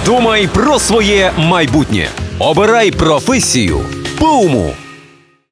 Думай про своє майбутнє. Обирай професію по уму.